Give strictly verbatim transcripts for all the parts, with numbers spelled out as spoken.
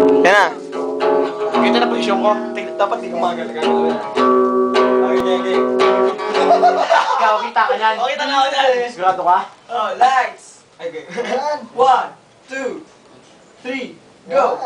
Yan na. Kita na posisyon ko. Dapat di gumagal. Gagalaw yan. Okay, okay, okay. Ikaw, kita ka yan. Okay, tanaw na. Sigurado ka? Oh, lights. Okay. One, two, three, go.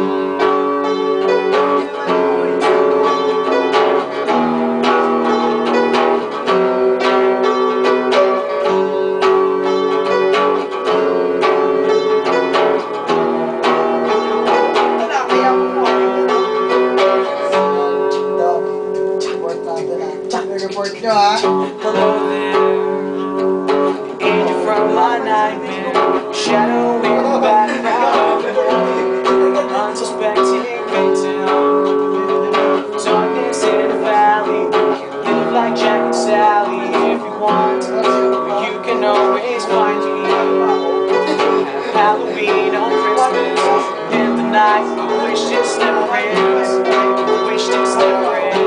Report nyo ha. Hello there, angel from my nightmare, shadow in the background, unsuspecting victim, darkness in the valley, live like Jack and Sally. If you want, you can always find me. Halloween on Christmas, in the night, the wish just never ends, the wish just never ends.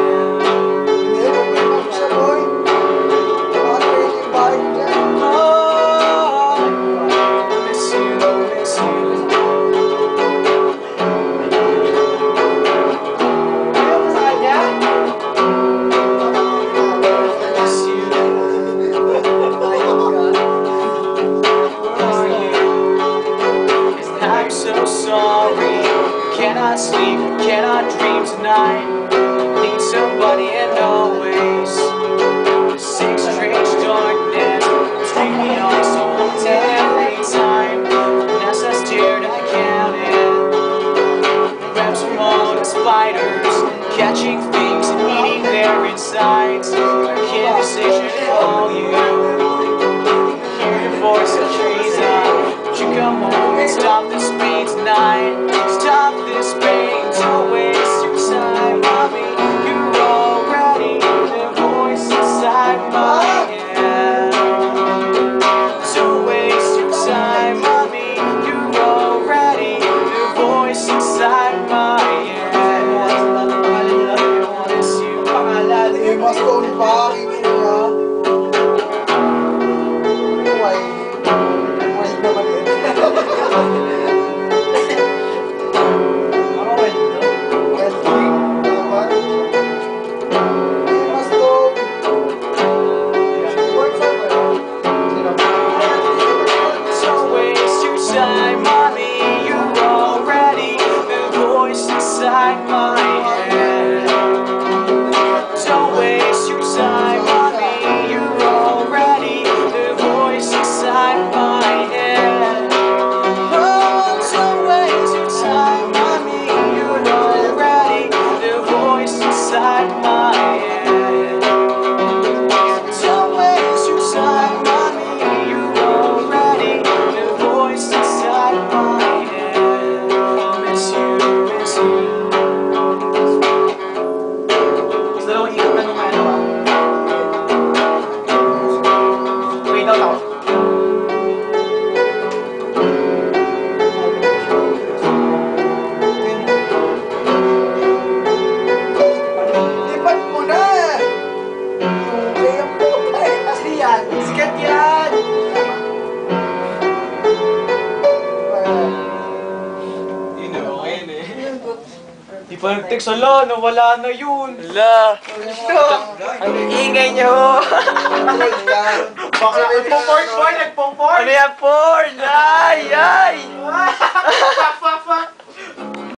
I'm so sorry, cannot sleep, cannot dream tonight. Need somebody and always six strange darkness streaming on so every time. And as I stared, I counted webs from all the spiders, catching things and eating their insides. I can't decision for you. Hear your voice of treason. Would you come home and stop this pain tonight? Stop this pain, don't waste your time, mommy. You're already the voice inside my head. Don't waste your time, mommy. You're already the voice inside my head. I miss you. You must go to Bali. Inside my head. Don't waste your time, mommy. You're already the voice inside my head. Oh, don't waste your time, mommy. You're already the voice inside my head. Don't waste your time, mommy. You're already the voice inside my head. I miss you, miss you. Di pa nag-text, ala, nawala na yun. Ala. Ang ingay nyo. Baka nagpo-porn boy, nagpo-porn. Ano yan, porn? Ay, ay. Fuck, fuck, fuck.